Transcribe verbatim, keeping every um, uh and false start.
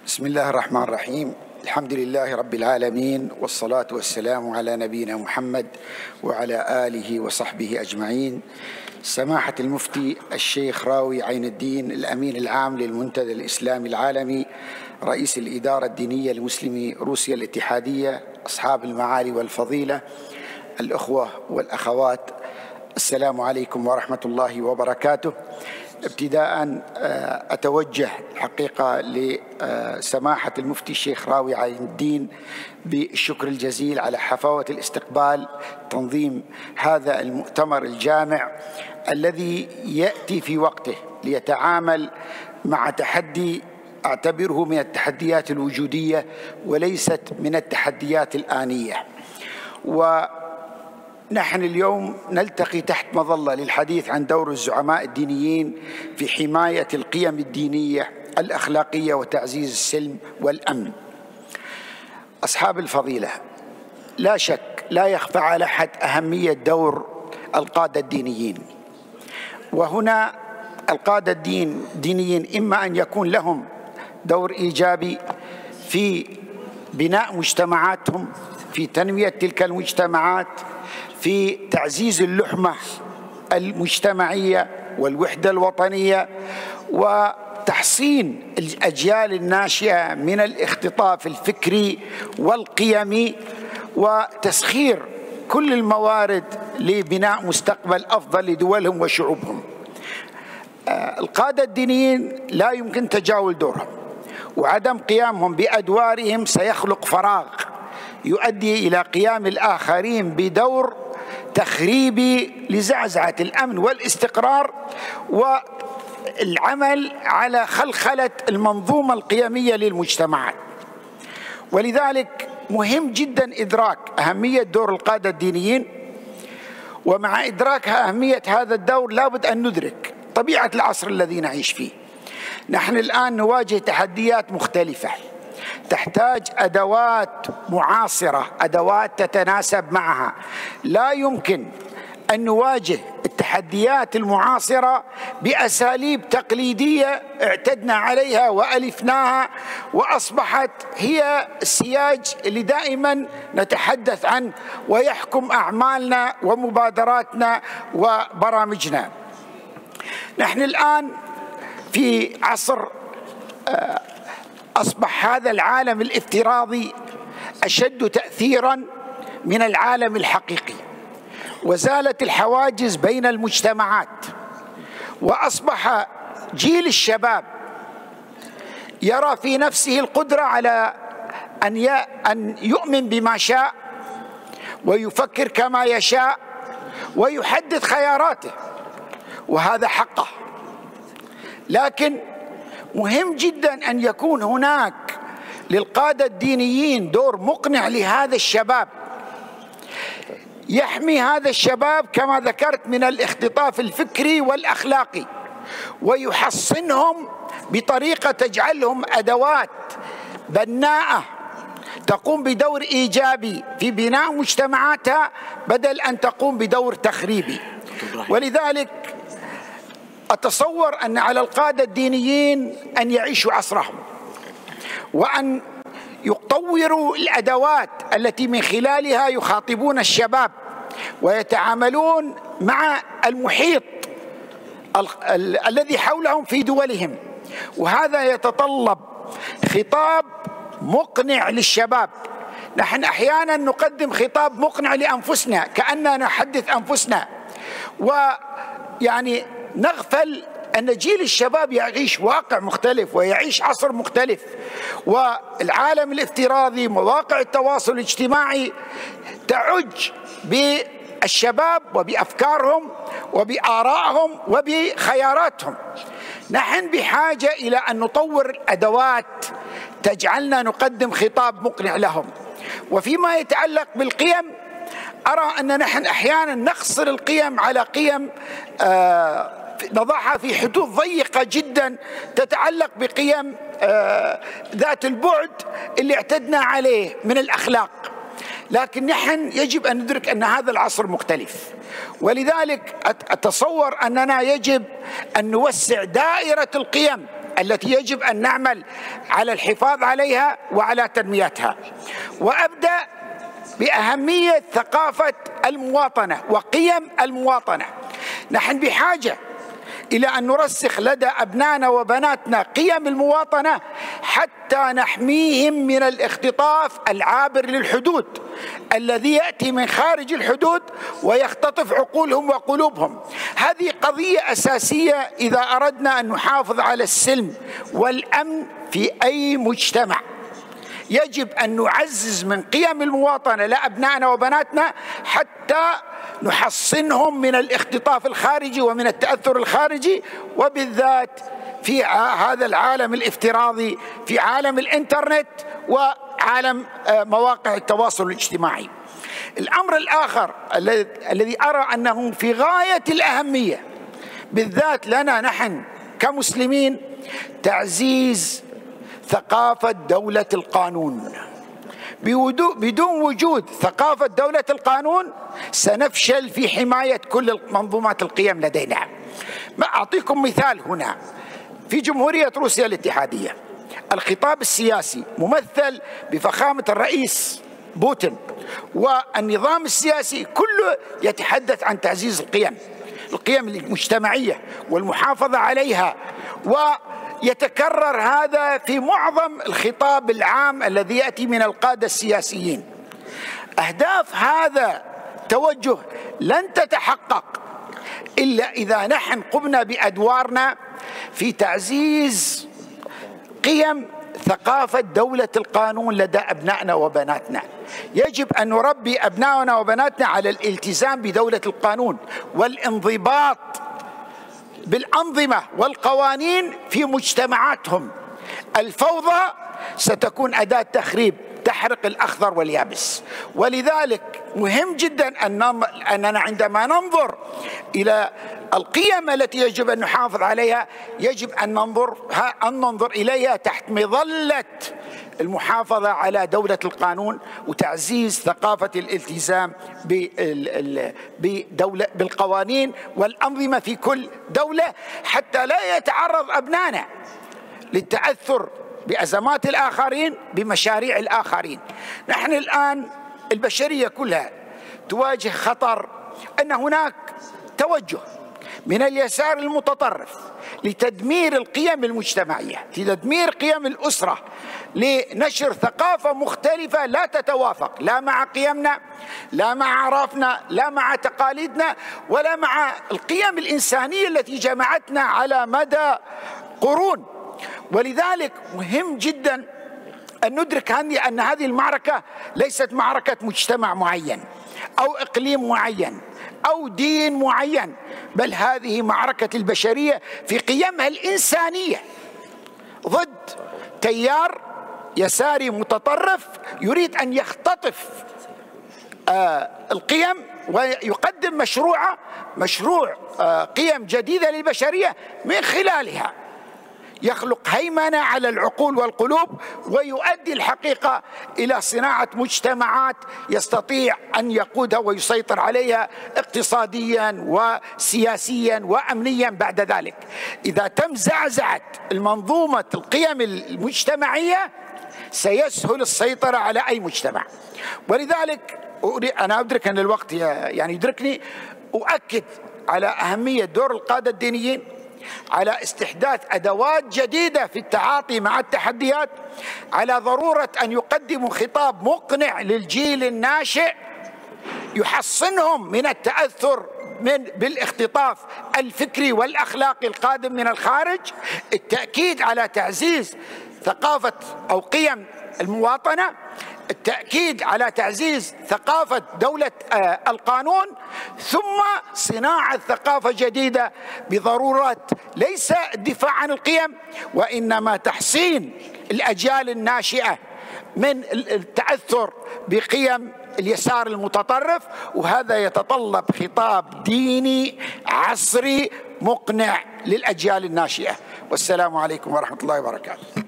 بسم الله الرحمن الرحيم. الحمد لله رب العالمين، والصلاة والسلام على نبينا محمد وعلى آله وصحبه أجمعين. سماحة المفتي الشيخ راوي عين الدين الأمين العام للمنتدى الإسلامي العالمي، رئيس الإدارة الدينية لمسلمي روسيا الاتحادية، أصحاب المعالي والفضيلة، الأخوة والأخوات، السلام عليكم ورحمة الله وبركاته. ابتداء أتوجه الحقيقة لسماحة المفتي الشيخ راوي عين الدين بالشكر الجزيل على حفاوة الاستقبال، تنظيم هذا المؤتمر الجامع الذي يأتي في وقته ليتعامل مع تحدي أعتبره من التحديات الوجودية وليست من التحديات الآنية. و نحن اليوم نلتقي تحت مظلة للحديث عن دور الزعماء الدينيين في حماية القيم الدينية الأخلاقية وتعزيز السلم والأمن. أصحاب الفضيلة، لا شك لا يخفى على أحد أهمية دور القادة الدينيين، وهنا القادة الدين الدينيين إما أن يكون لهم دور إيجابي في بناء مجتمعاتهم، في تنمية تلك المجتمعات، في تعزيز اللحمة المجتمعية والوحدة الوطنية، وتحصين الأجيال الناشئة من الاختطاف الفكري والقيمي، وتسخير كل الموارد لبناء مستقبل أفضل لدولهم وشعوبهم. القادة الدينيين لا يمكن تجاهل دورهم، وعدم قيامهم بأدوارهم سيخلق فراغ يؤدي إلى قيام الآخرين بدور تخريبي لزعزعة الأمن والاستقرار والعمل على خلخلة المنظومة القيمية للمجتمعات. ولذلك مهم جدا إدراك أهمية دور القادة الدينيين، ومع إدراك أهمية هذا الدور لابد أن ندرك طبيعة العصر الذي نعيش فيه. نحن الآن نواجه تحديات مختلفة تحتاج أدوات معاصرة، أدوات تتناسب معها. لا يمكن أن نواجه التحديات المعاصرة بأساليب تقليدية اعتدنا عليها وألفناها وأصبحت هي السياج اللي دائما نتحدث عنه ويحكم أعمالنا ومبادراتنا وبرامجنا. نحن الآن في عصر أصبح هذا العالم الافتراضي أشد تأثيراً من العالم الحقيقي، وزالت الحواجز بين المجتمعات، وأصبح جيل الشباب يرى في نفسه القدرة على أن يؤمن بما شاء ويفكر كما يشاء ويحدد خياراته، وهذا حقه. لكن مهم جدا أن يكون هناك للقادة الدينيين دور مقنع لهذا الشباب، يحمي هذا الشباب كما ذكرت من الاختطاف الفكري والأخلاقي، ويحصنهم بطريقة تجعلهم أدوات بناءة تقوم بدور إيجابي في بناء مجتمعاتها بدل أن تقوم بدور تخريبي. ولذلك أتصور أن على القادة الدينيين أن يعيشوا عصرهم، وأن يطوروا الأدوات التي من خلالها يخاطبون الشباب ويتعاملون مع المحيط ال ال الذي حولهم في دولهم. وهذا يتطلب خطاب مقنع للشباب. نحن أحيانا نقدم خطاب مقنع لأنفسنا كأننا نحدث أنفسنا، ويعني نغفل أن جيل الشباب يعيش واقع مختلف ويعيش عصر مختلف، والعالم الافتراضي مواقع التواصل الاجتماعي تعج بالشباب وبأفكارهم وبآرائهم وبخياراتهم. نحن بحاجة إلى أن نطور الأدوات تجعلنا نقدم خطاب مقنع لهم. وفيما يتعلق بالقيم، أرى أن نحن أحيانا نقصر القيم على قيم آه نضعها في حدود ضيقة جدا تتعلق بقيم آه ذات البعد اللي اعتدنا عليه من الأخلاق. لكن نحن يجب أن ندرك أن هذا العصر مختلف، ولذلك أتصور أننا يجب أن نوسع دائرة القيم التي يجب أن نعمل على الحفاظ عليها وعلى تنميتها. وأبدأ بأهمية ثقافة المواطنة وقيم المواطنة. نحن بحاجة إلى أن نرسخ لدى أبنائنا وبناتنا قيم المواطنة حتى نحميهم من الاختطاف العابر للحدود الذي يأتي من خارج الحدود ويختطف عقولهم وقلوبهم. هذه قضية أساسية إذا أردنا أن نحافظ على السلم والأمن في أي مجتمع. يجب أن نعزز من قيم المواطنة لأبنائنا وبناتنا حتى نحصنهم من الاختطاف الخارجي ومن التأثر الخارجي، وبالذات في هذا العالم الافتراضي، في عالم الإنترنت وعالم مواقع التواصل الاجتماعي. الأمر الآخر الذي أرى أنه في غاية الأهمية بالذات لنا نحن كمسلمين، تعزيز ثقافة دولة القانون. بدون وجود ثقافة دولة القانون سنفشل في حماية كل منظومات القيم لدينا. ما أعطيكم مثال هنا. في جمهورية روسيا الاتحادية الخطاب السياسي ممثل بفخامة الرئيس بوتين، والنظام السياسي كله يتحدث عن تعزيز القيم القيم المجتمعية والمحافظة عليها، ويتكرر هذا في معظم الخطاب العام الذي يأتي من القادة السياسيين. أهداف هذا التوجه لن تتحقق إلا إذا نحن قمنا بأدوارنا في تعزيز قيم ثقافة دولة القانون لدى أبنائنا وبناتنا. يجب أن نربي أبنائنا وبناتنا على الالتزام بدولة القانون والانضباط بالأنظمة والقوانين في مجتمعاتهم. الفوضى ستكون أداة تخريب تحرق الأخضر واليابس. ولذلك مهم جدا أننا عندما ننظر إلى القيم التي يجب أن نحافظ عليها يجب أن ننظر أن ننظر إليها تحت مظلة المحافظة على دولة القانون وتعزيز ثقافة الالتزام بدولة بالقوانين والأنظمة في كل دولة، حتى لا يتعرض أبنائنا للتأثر بأزمات الآخرين بمشاريع الآخرين. نحن الآن البشرية كلها تواجه خطر أن هناك توجه من اليسار المتطرف لتدمير القيم المجتمعية، لتدمير قيم الأسرة، لنشر ثقافة مختلفة لا تتوافق لا مع قيمنا لا مع أعرافنا لا مع تقاليدنا ولا مع القيم الإنسانية التي جمعتنا على مدى قرون. ولذلك مهم جدا أن ندرك أن هذه المعركة ليست معركة مجتمع معين أو إقليم معين أو دين معين، بل هذه معركة البشرية في قيمها الإنسانية ضد تيار يساري متطرف يريد أن يختطف آه القيم ويقدم مشروع مشروع آه قيم جديدة للبشرية من خلالها يخلق هيمنة على العقول والقلوب ويؤدي الحقيقة إلى صناعة مجتمعات يستطيع أن يقودها ويسيطر عليها اقتصاديا وسياسيا وأمنيا بعد ذلك. إذا تم زعزعة المنظومة القيم المجتمعية سيسهل السيطرة على أي مجتمع. ولذلك أنا أدرك أن الوقت يعني يدركني، أؤكد على أهمية دور القادة الدينيين على استحداث أدوات جديدة في التعاطي مع التحديات، على ضرورة أن يقدموا خطاب مقنع للجيل الناشئ يحصنهم من التأثر من بالاختطاف الفكري والأخلاقي القادم من الخارج، التأكيد على تعزيز ثقافة أو قيم المواطنة، التأكيد على تعزيز ثقافة دولة القانون، ثم صناعة ثقافة جديدة بضرورة ليس الدفاع عن القيم وإنما تحصين الأجيال الناشئة من التأثر بقيم اليسار المتطرف. وهذا يتطلب خطاب ديني عصري مقنع للأجيال الناشئة. والسلام عليكم ورحمة الله وبركاته.